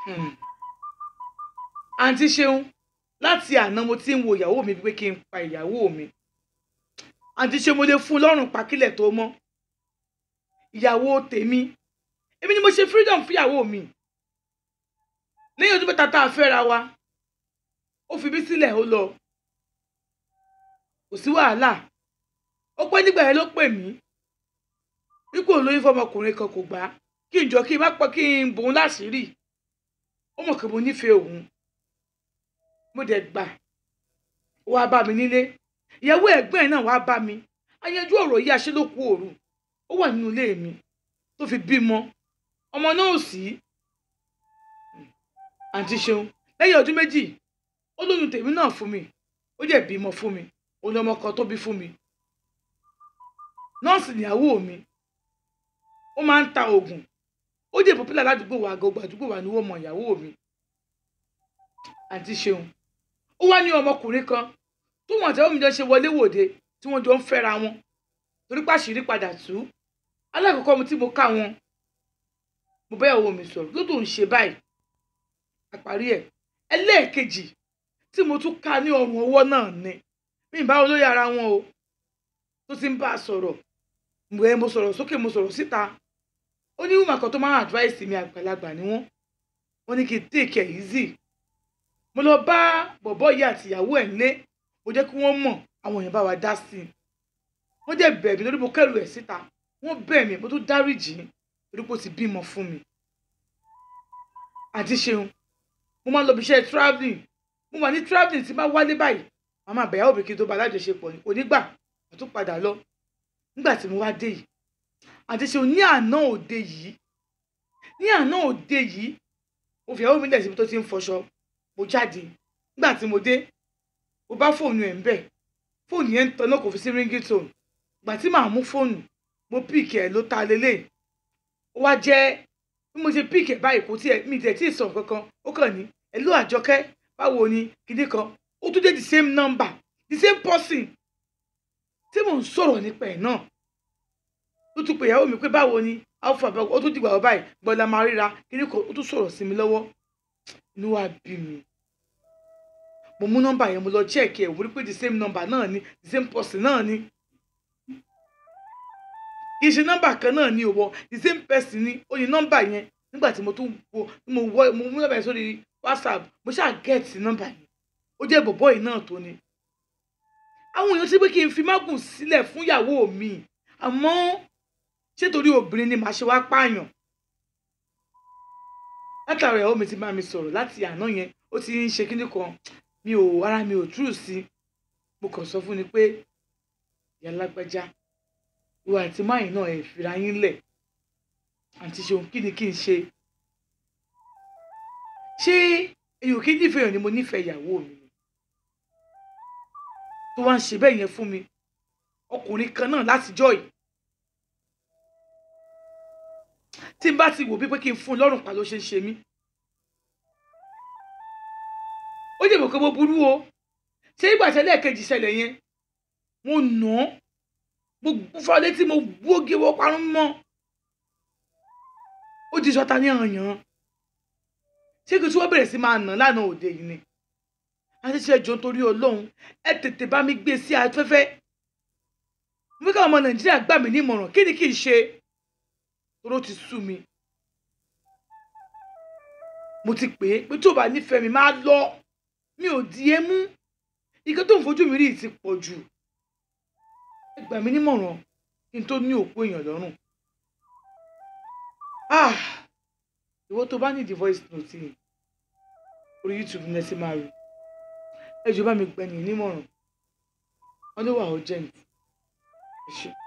Hmm. Àǹtí Ṣeun, láti àná mo ti ń wo ìyàwó mi pé kí n pa ìyàwó mi. Àǹtí Ṣeun, mo lè fún un lọ́rùn pa kílẹ̀ tó mọ́. Ìyàwó tèmi, èmi ni mo ṣe freedom fún ìyàwó mi. Lẹ́yìn ọdún mẹ́ta tá a fẹ́ra wa, ó fi mí sílẹ̀ ó lọ. Kò sí wàhálà. Ó pẹ́ nígbà yẹn ló pè mí. Wípé òun lóyún fọmọkùnrin kan kò gbà. Kí n jọ kí n má pọ̀ kí n bòun láṣìírí. Ó mọ̀ pé mo nífẹ̀ẹ́ òun. Mo dẹ̀ gbà. Ó wá bá mi nílé. Ìyàwó ẹ̀gbọ́n ẹ̀ náà wá bá mi. A yanjú ọ̀rọ̀ yìí aṣẹ́lókù òru. Ó wà nínú ilé mi tó fi bímọ. Ọmọ náà ò sí. Àǹtí Ṣeun, lẹ́yìn ọdún méjì, ó lóyún tèmi náà fún mi. Ó dẹ̀ bímọ fún mi. Ó ní ọmọ kan tó bí fún mi. Nọ́ọ̀sì níyàwó mi. Ó máa ń ta oògùn. Ó dẹ̀ popular ládùúgbò wa, gbogbo àdúgbò wa ni wọ́n mọ ìyàwó mi. Àǹtí Ṣeun, ó wá ní ọmọkùnrin kan tó wọ́n àtẹ̀wọ́ mi jọ ṣe wọlé wòde tí wọ́n jọ ń fẹ́ra wọn torí pàṣírí padà tú. Alákọ̀ọ́kọ́ mi tí mo ká wọn, mo bá ìyàwó mi sọ̀rọ̀ ló tó ń ṣe báyìí. Àparí ẹ̀ ẹlẹ́ẹ̀kejì tí mo tún ká ní ọrùn ọwọ́ náà ni mi ì bá wọn lórí ara wọn o tó ti ń bá a sọ̀rọ̀. Mo sọ̀rọ̀ sókè, mo sọ̀rọ̀ síta. Ó ní woman kan tó máa advice mi, àgbàlagbà ni wọ́n ní kí n take it easy. Mo lọ bá bọ̀bọ́ yìí àti ìyàwó ẹ̀ nílé. Mo jẹ́ kí wọ́n mọ̀, àwọn èèyàn bá wa dá sí i. Wọ́n dẹ̀ bẹ̀ mí lórí mo kẹ́rù ẹ̀ síta. Wọ́n bẹ̀ mí, mo tún dáríjì torí pé ó ti bímọ fún mi. Àǹtí Ṣeun, mo máa ń lọ bí iṣẹ́ travelling. Mo wà ní travelling tí bá wálé báyìí. Màmá àbẹ̀yàwó mi kí n tó bá alájọṣepọ̀ ní onígbà mo tún padà lọ. Nígbà tí mo wá dé yìí, Àǹtí Ṣeun, ní àná òde yìí, mo fi ìyàwó mi lẹ̀ síbi tó ti ń fọṣọ. Mo jáde. Nígbà tí mo dé, mo bá fóònù ẹ̀ ń bẹ̀. Fóònù yẹn ń tanná, kò fi sí ringtone. Ìgbà tí màá mú fóònù, mo pick ẹ̀ ló ta lélẹ̀. Ó wá jẹ́ bí mo ṣe pick ẹ̀ báyìí kò tiẹ̀ mi tẹ̀ tí ì sọ kankan. Ó kàn ní hello Àjọkẹ́, báwo ni kíní kan. Ó tún dé the same number, the same person tí mò ń sọ̀rọ̀ nípa ẹ̀ náà. Ó tún pe ìyàwó mi pé báwo ni alpha báwo. Ó tún dìgbà wọ báyìí gbọ́dọ̀ máa ríra kíní kan. Ó tún sọ̀rọ̀ sí mi lọ́wọ́. Inú wa bí mi. Mo mú nọ́mbà yẹn, mo lọ check ẹ̀, mo rí pé the same number náà ni, the same person náà ni. Kì í ṣe nọ́mbà kan náà ni òwò, the same person ni ó ní nọ́mbà yẹn. Nígbà tí mo tún mo mú nọ́mbà yẹn sórí WhatsApp, mo ṣáà get nọ́mbà yẹn. Ó jẹ́ bọ̀bọ́ yìí náà tó ni. Àwọn èèyàn ṣe pé kí n fi mágùn sílẹ̀ fún ìyàwó mi. Àmọ́ ṣé torí obìnrin ni màá ṣe wá pààyàn? Látàrí ìyàwó mi ti bá mi sọ̀rọ̀ láti àná yẹn, ó ti ń ṣe kíní kan. Ara mi ò true sí. Mo kàn sọ fún ni pé ìyá lágbájá, ìwọ àti máyì náà ẹ̀ fira yín lẹ̀. Àǹtí Ṣeun, kí ni kí n ṣe? Ṣé èyí ò kí nífẹ̀ẹ́ ni mo nífẹ̀ẹ́ ìyàwó mi ni? Tó wá ń ṣe bẹ́ẹ̀ yẹn fún mi. Ọkùnrin kan náà látijọ́ yìí. Tí n bá ti wò bí pé kí n fún un lọ́rùn pa ló ṣe ń ṣe mí. Ó jẹ́ ìbùkún mo burú o. Ṣé ìgbà tẹ́lẹ̀ kejì ṣẹlẹ̀ yẹn? Mo nà án. Mo fọ́ létí, mo gbógi wọ parun mọ́. Ó di sọ́ta ní àyàn. Ṣé kí tí wọ́n bẹ̀rẹ̀ sí máa nà lánàá òde yìí ni? Àǹtí Ṣeun, jọ̀ọ́ torí Ọlọ́run, ẹ tètè bá mi gbé sí afẹ́fẹ́. Mo fẹ́ káwọn ọmọ Nàìjíríà gbà mí ní ìmọ̀ràn. Kí ni kí n ṣe? Toró ti sú mi. Mo ti pè é pé tí ò bá nífẹ̀ẹ́ mi máa lọ. Mi ò di ẹ́ mú. Ìkan tó ń fojú mi rí ti pọ̀ jù. Ẹ gbà mí nímọ̀ràn kí n tó ní òkú èèyàn lọ́rùn. Ìwọ tó bá ní the voice note yìí, orí YouTube ní ẹ ti máa rí. Ẹ jọ̀ọ́ bá mi gbẹ̀yìn nímọ̀ràn. Wọ́n ló wà urgent. Ẹ ṣé.